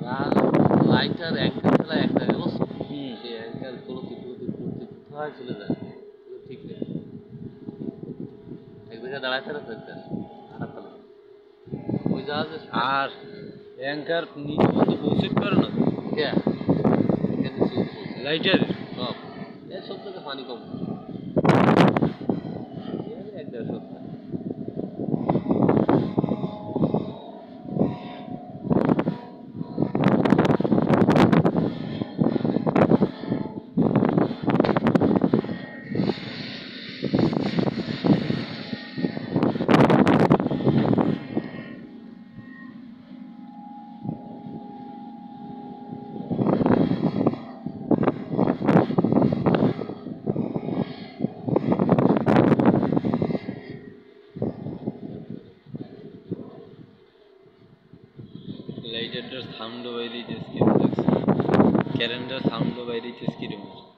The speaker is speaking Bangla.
লাইটার অ্যাঙ্কার ফেলা এক জায়গায় বসছে সেই অ্যাঙ্কার কোথায় চলে যায় ঠিক নেই এক জায়গায় দাঁড়ায় থাকে তো একটা হাঁটা ফেলা ওই জাহাজে আর অ্যাঙ্কার নিচে পর্যন্ত পৌঁছতে পারে না লাইটার সব এই সব থেকে পানি কম এক জায়গায় সব লাইটারটার সাউন্ডও বাইরে যাচ্ছে ক্যালেন্ডার সাউন্ডও বাইরে যাচ্ছে কিরকম